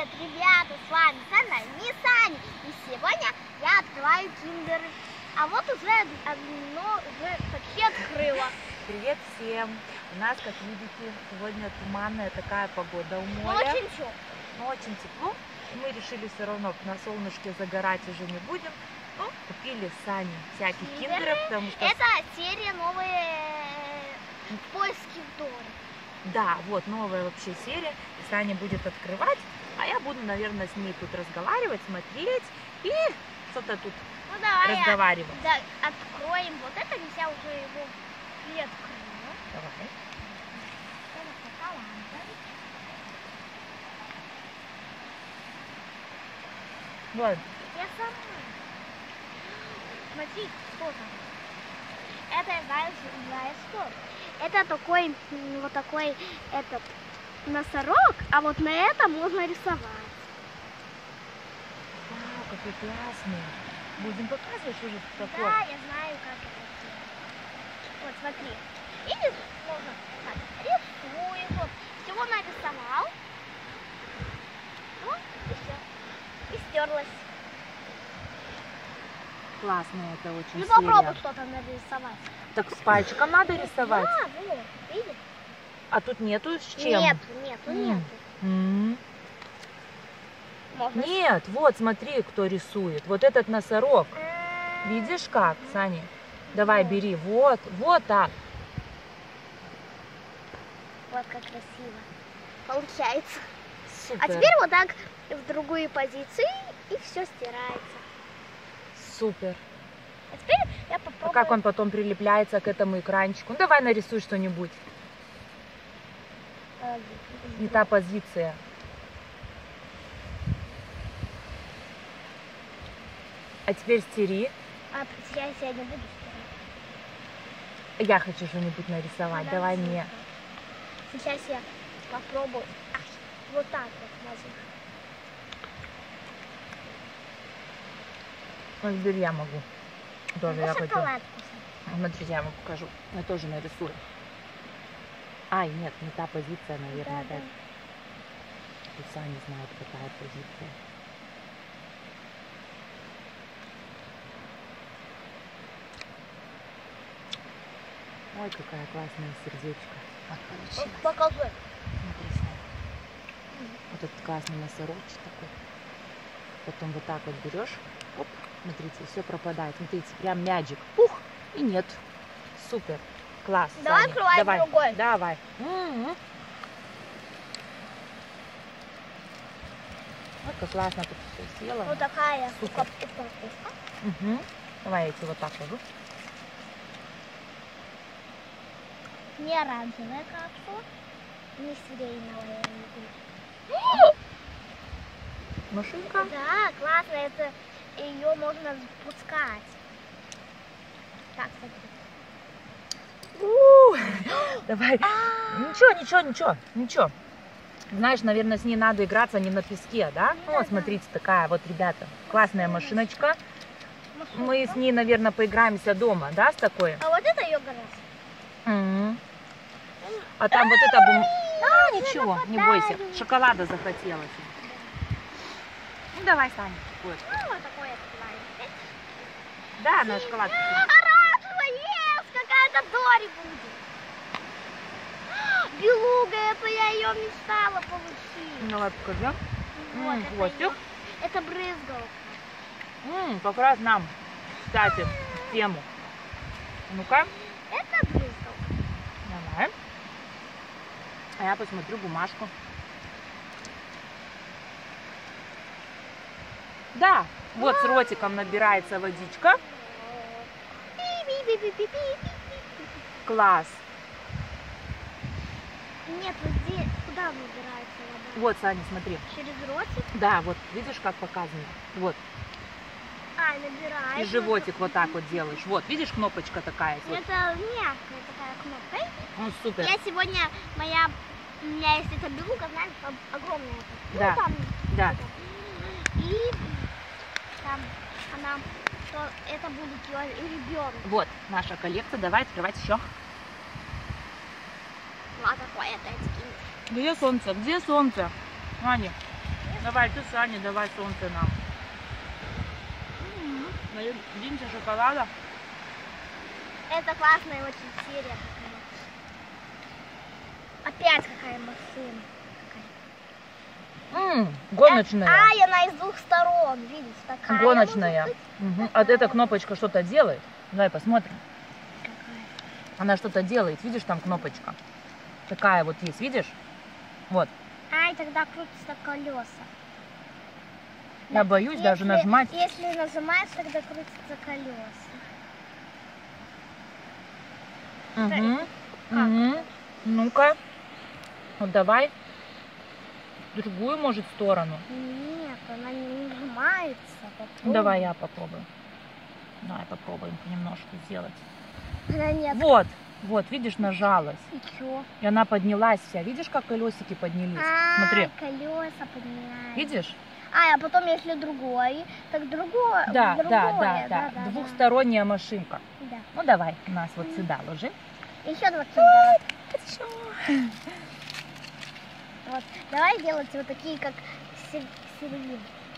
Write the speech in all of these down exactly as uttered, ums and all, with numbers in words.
Привет, ребята, с вами Саня, не Саня. И сегодня я открываю киндеры. А вот уже одно уже почти открыла. Привет всем! У нас, как видите, сегодня туманная такая погода у моря. Очень тепло. Но очень тепло. И мы решили все равно на солнышке загорать уже не будем. Ну, купили сами всякие Киндеры. киндеры, потому что... Это серия новые поиски в доме. Да, вот новая вообще серия. И Саня будет открывать, а я буду, наверное, с ней тут разговаривать, смотреть и что-то тут Ну давай разговаривать. Я, да, откроем вот это, я уже его и открою. Давай. Вот. Я сама. Смотри, что там. Это, знаешь, знаешь что? Это такой, вот такой, этот, носорог, а вот на этом можно рисовать. Вау, какой классный. Будем показывать, что же это такое? Да, я знаю, как это делать. Вот, смотри. Видишь, можно так, рисуем, вот, всего нарисовал. Вот, и все. И стерлась. Классно, это очень Ну серия. попробуй что-то нарисовать. Так с пальчиком надо рисовать? Да, вот, видишь? А тут нету с чем? Нету, нету, нету. М. Можно Нет, вот смотри, кто рисует. Вот этот носорог. Видишь как, Саня? Давай, Вот. бери. Вот, вот так. Вот как красиво получается. Супер. А теперь вот так в другую позицию, и все стирается. Супер. А теперь я А попробую. как он потом прилепляется к этому экранчику? Ну, давай нарисуй что-нибудь. э, Не та позиция. А теперь стери. А я сегодня буду стирать. Я хочу что-нибудь нарисовать. Надо Давай рисовать. мне. Сейчас я попробую. Ай, вот так вот можно. Ну, теперь я могу. Тоже я Могу хочу. шоколад кусать? Смотрите, я вам покажу. Я тоже нарисую. Ай, нет, не та позиция, наверное. Да, да. опять. Тут Саня знает, какая позиция. Ой, какая классная сердечко. Как получилось. Покажи. Смотри, Саня. Вот этот классный носорожек такой. Потом вот так вот берешь. Оп, смотрите, все пропадает. Смотрите, прям мячик. Пух, и нет. Супер. Класс. Давай Саня. открывай Давай. другой. Давай. М-м. Вот как классно тут все сделано. Вот такая Супер. упаковка. Угу. Давай я тебе вот так ложу. Не оранжевая капсула, не сиреневая. я Машинка. люблю. Да, классно, это ее можно запускать. Так, смотри. У, Давай. А. Ничего, ничего, ничего, ничего. Знаешь, наверное, с ней надо играться не на песке, да? Да, Вот, да. смотрите, такая вот, ребята, классная машиночка. Машинка. Мы с ней, наверное, поиграемся дома, да, с такой? А вот это ее гараж. Мгм. А там вот это... бум- А, ничего, не бойся. Шоколада захотелось. Ну, давай, Саня. Вот. Ну, вот такое открываем. Да, на шоколад. Оранжевая, ес, какая-то Дори будет. Белуга, это я ее мечтала получить. Давай покажи. Вот, М, это, хвостик. её- это брызгалка. М, как раз нам, кстати, в тему. Ну-ка, Это брызгалка. давай. А я посмотрю бумажку. Да, вот с ротиком набирается водичка. Би-би-би-би-би-би-би. Класс. Нет, вот здесь, куда набирается вода? Вот, Саня, смотри. Через ротик? Да, вот видишь, как показано? Вот. А, набирается. И животик вот так вот делаешь. Вот, видишь, кнопочка такая. Вот. Это мягкая такая кнопка. Ну, супер. Я сегодня, моя, у меня есть эта белуга, знаешь, об- огромная. Ну, Да, там, да. это. И там она, то это будет ее ребенок. Вот наша коллекция. Давай открывать еще. Ну, а такое это эти. Где солнце? Где солнце? Аня. Не Давай, ты, Саня, давай солнце нам. Наедимся шоколада. Это классная очень серия. Опять какая машина. М-м, гоночная. А, и она из двух сторон, видишь, такая. Гоночная. Угу. А эта кнопочка что-то делает? Давай посмотрим. Какая? Она что-то делает. Видишь, там кнопочка. Такая вот есть, видишь? Вот. А, и тогда крутятся колеса. Я Да, боюсь если, даже нажимать. Если нажимаешь, тогда крутятся колеса. Угу. Как? Угу. Ну-ка. Вот давай. Другую, может, сторону. Нет, она не нажимается. Попробуй. Давай я попробую. Давай попробуем немножко сделать. Она нет. Вот. Вот, видишь, нажалась. И чё? И она поднялась вся. Видишь, как колесики поднялись? А, Смотри. колеса поднимаются. Видишь? А, а потом, если другой, так другое. Да, другое. да, да, да, да, Двухсторонняя машинка. да. Ну давай, у нас вот сюда ложи. Еще два киндера. Вот. Давай делать вот такие, как сер- сервет.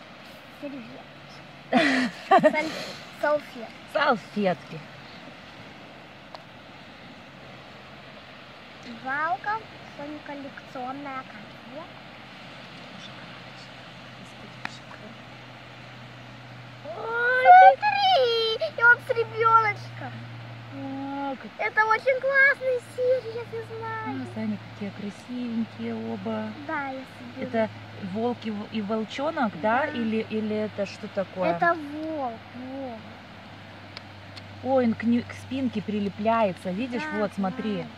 Сервет. Саль- Салфет. Салфетки. Валка, Соня коллекционная конфет. Смотри, и он с ребеночком. О, как- Это очень классная серия, я знаю. А, Саня, какие красивенькие оба. Да, я соберу. Это волк и в- и волчонок, да? Да. Или, или это что такое? Это волк, волк. Ой, он к, не- к спинке прилепляется, видишь? Да, Вот, смотри. волк.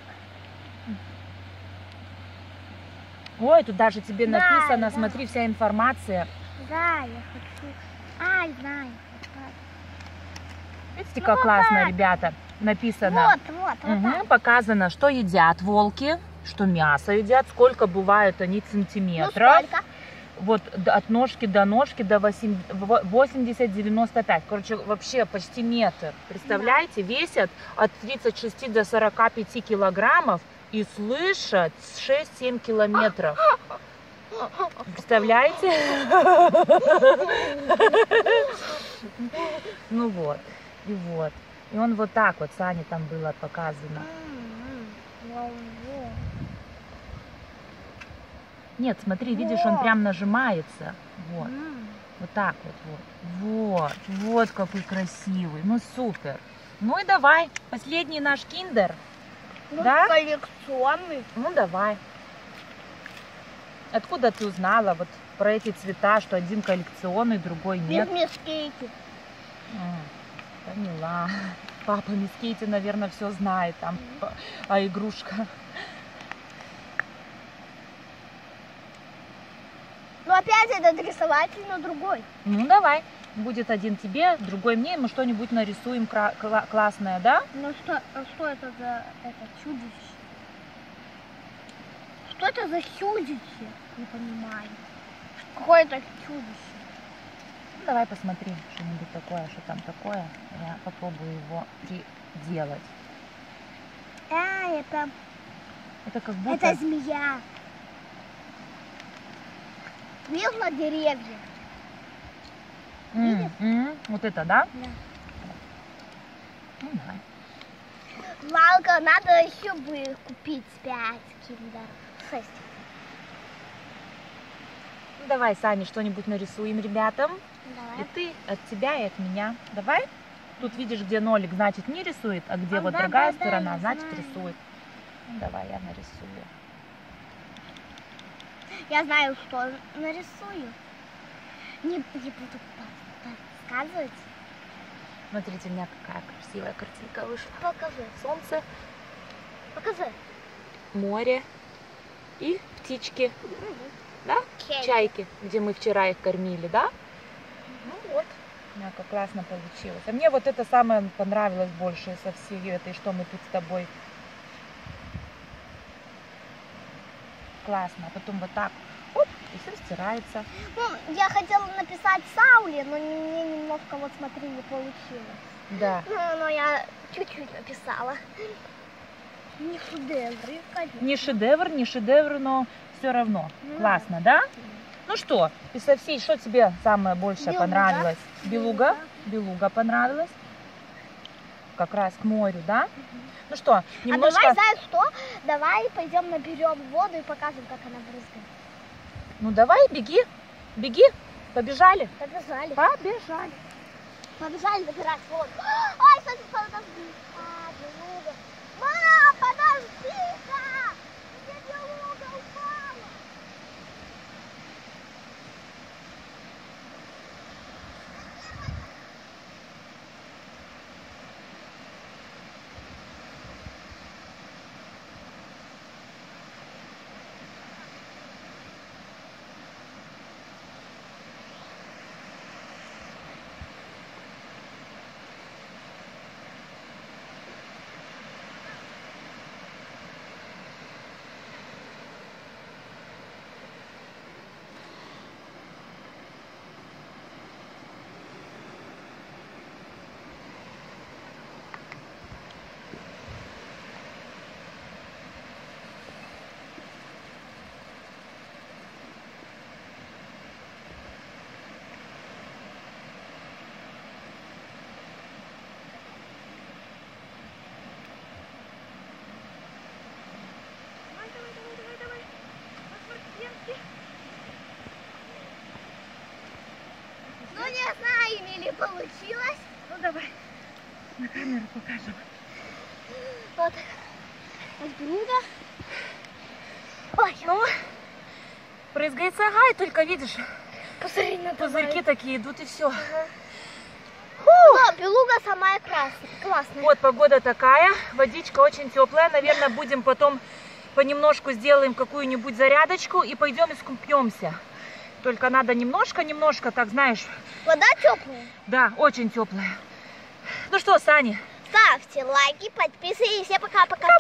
Ой, тут даже тебе Да, написано, да. смотри, вся информация. Да, я хочу. Ай, знаю. Видите, Ну, как вот классно, так. ребята, написано. Вот, вот, вот Мгм, так. показано, что едят волки, что мясо едят, сколько бывают они Ну, сантиметров. сколько? Вот д- от ножки до ножки до восемьдесят девяносто пять. Короче, вообще почти метр. Представляете, весят от тридцати шести до сорока пяти килограммов и слышат шесть-семь километров. Представляете? Ну вот, и вот. И он вот так вот, Сане там было показано. М-м, вау, вау. Нет, смотри, видишь, он Вот. прям нажимается. Вот, М. вот так вот, вот. Вот, вот какой красивый. Ну супер. Ну и давай, последний наш киндер. Ну, Да? коллекционный. Ну давай. Откуда ты узнала вот про эти цвета, что один коллекционный, другой нет? Без мискейки. М, Поняла. Папа мисс Кейти, наверное, все знает там Мгм. о игрушках. Ну, опять этот рисователь, но другой. Ну давай. Будет один тебе, другой мне, и мы что-нибудь нарисуем кра- кла- классное, да? Ну, что, а что это за это чудище? Что это за чудище? Не понимаю. Какое-то чудище. Ну, давай посмотрим что-нибудь такое, что там такое. Я попробую его приделать. А, это, Это как будто... это змея. Видел на деревьях? М, видишь? м, вот это, да? Да. Ну, давай. Валка, надо еще бы купить пять киндеров. Шесть. Ну, давай, Саня, что-нибудь нарисуем ребятам. И Давай. ты от тебя, и от меня. Давай. Тут видишь, где нолик, значит, не рисует, а где А, вот да, другая да, да, сторона, я значит, знаю. рисует. Ну, давай, я нарисую. Я знаю, что нарисую. Не, не буду по- подсказывать. Смотрите, у меня какая красивая картинка вышла. Покажи. Солнце, Покажи. море и птички, да? Чай. Чайки, где мы вчера их кормили, да? Ну вот, у меня как классно получилось. А мне вот это самое понравилось больше со всей этой, что мы тут с тобой. Классно. А потом вот так, оп, и все стирается. Ну, я хотела написать Саули, но мне немножко, вот смотри, не получилось. Да. Ну, но я чуть-чуть написала. Не шедевры, конечно. Не шедевр, не шедевр, но все равно. Ну, Классно, да? Ну что, из со всей, что тебе самое большее Белуга. понравилось? Белуга? Белуга. Белуга понравилась. Как раз к морю, да? Ну что, А немножко... давай, знаешь что? Давай пойдем наберем воду и покажем, как она брызгает. Ну давай, беги, беги, побежали. Побежали. Побежали. Побежали набирать воду. Ой, смотри, подожди. А, белуга. Мам, подожди-ка! Где белуга упала? Ну не знаю, или получилось. Ну давай, на камеру покажем. Вот. Вот белуга. Ой, Ну, брызгается, ага, и только видишь, посмотри на пузырьки такие идут и все. Но белуга самая красная, классная. Вот погода такая, водичка очень теплая. Наверное, будем потом понемножку сделаем какую-нибудь зарядочку и пойдем искупнемся. Только надо немножко-немножко, так знаешь. Вода теплая. Да, очень теплая. Ну что, Саня? Ставьте лайки, подписывайтесь. Всем пока-пока.